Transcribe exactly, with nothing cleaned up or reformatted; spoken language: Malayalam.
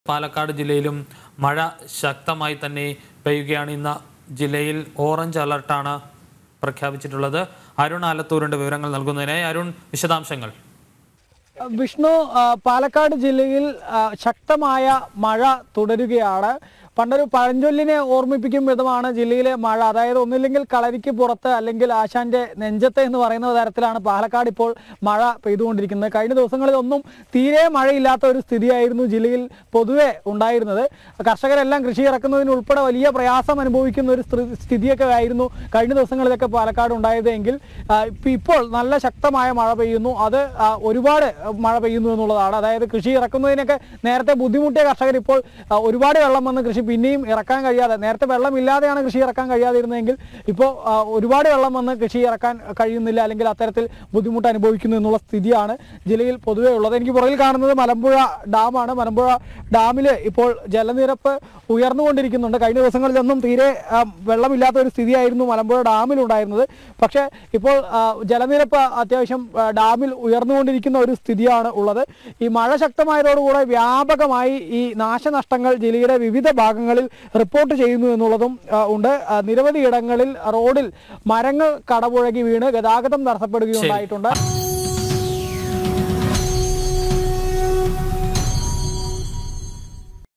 പാലക്കാട് ജില്ലയിലും മഴ ശക്തമായി തന്നെ പെയ്യുകയാണ്. ഇന്ന് ജില്ലയിൽ ഓറഞ്ച് അലർട്ടാണ് പ്രഖ്യാപിച്ചിട്ടുള്ളത്. അരുൺ ആലത്തൂരിന്റെ വിവരങ്ങൾ നൽകുന്നതിനായി. അരുൺ, വിശദാംശങ്ങൾ. വിഷ്ണു, പാലക്കാട് ജില്ലയിൽ ശക്തമായ മഴ തുടരുകയാണ്. പണ്ടൊരു പഴഞ്ചൊല്ലിനെ ഓർമ്മിപ്പിക്കും വിധമാണ് ജില്ലയിലെ മഴ. അതായത് ഒന്നില്ലെങ്കിൽ കളരിക്ക് പുറത്ത് അല്ലെങ്കിൽ ആശാന്റെ നെഞ്ചത്ത് എന്ന് പറയുന്ന തരത്തിലാണ് പാലക്കാട് ഇപ്പോൾ മഴ പെയ്തുകൊണ്ടിരിക്കുന്നത്. കഴിഞ്ഞ ദിവസങ്ങളിൽ ഒന്നും തീരെ മഴയില്ലാത്ത ഒരു സ്ഥിതിയായിരുന്നു ജില്ലയിൽ പൊതുവെ ഉണ്ടായിരുന്നത്. കർഷകരെല്ലാം കൃഷി ഇറക്കുന്നതിനുൾപ്പെടെ വലിയ പ്രയാസം അനുഭവിക്കുന്ന ഒരു സ്ഥിതിയൊക്കെ ആയിരുന്നു കഴിഞ്ഞ ദിവസങ്ങളിലൊക്കെ പാലക്കാട് ഉണ്ടായത്. എങ്കിൽ ഇപ്പോൾ നല്ല ശക്തമായ മഴ പെയ്യുന്നു. അത് ഒരുപാട് മഴ പെയ്യുന്നു എന്നുള്ളതാണ്. അതായത് കൃഷി ഇറക്കുന്നതിനൊക്കെ നേരത്തെ ബുദ്ധിമുട്ടിയ കർഷകർ ഇപ്പോൾ ഒരുപാട് വെള്ളം വന്ന് കൃഷി പിന്നെയും ഇറക്കാൻ കഴിയാതെ, നേരത്തെ വെള്ളമില്ലാതെയാണ് കൃഷി ഇറക്കാൻ കഴിയാതിരുന്നതെങ്കിൽ ഇപ്പോൾ ഒരുപാട് വെള്ളം വന്ന് കൃഷി ഇറക്കാൻ കഴിയുന്നില്ല, അല്ലെങ്കിൽ അത്തരത്തിൽ ബുദ്ധിമുട്ട് അനുഭവിക്കുന്നു എന്നുള്ള സ്ഥിതിയാണ് ജില്ലയിൽ പൊതുവെ ഉള്ളത്. എനിക്ക് പുറകിൽ കാണുന്നത് മലമ്പുഴ ഡാമാണ്. മലമ്പുഴ ഡാമിൽ ഇപ്പോൾ ജലനിരപ്പ് ഉയർന്നുകൊണ്ടിരിക്കുന്നുണ്ട്. കഴിഞ്ഞ ദിവസങ്ങളിലൊന്നും തീരെ വെള്ളമില്ലാത്ത ഒരു സ്ഥിതിയായിരുന്നു മലമ്പുഴ ഡാമിലുണ്ടായിരുന്നത്. പക്ഷേ ഇപ്പോൾ ജലനിരപ്പ് അത്യാവശ്യം ഡാമിൽ ഉയർന്നുകൊണ്ടിരിക്കുന്ന ഒരു സ്ഥിതിയാണ് ഉള്ളത്. ഈ മഴ ശക്തമായതോടുകൂടെ വ്യാപകമായി ഈ നാശനഷ്ടങ്ങൾ ജില്ലയുടെ വിവിധ ഭാഗങ്ങളിൽ റിപ്പോർട്ട് ചെയ്യുന്നു എന്നുള്ളതും ഉണ്ട്. നിരവധി ഇടങ്ങളിൽ റോഡിൽ മരങ്ങൾ കടപുഴകി വീണ് ഗതാഗതം തടസ്സപ്പെടുകയുണ്ടായിട്ടുണ്ട്.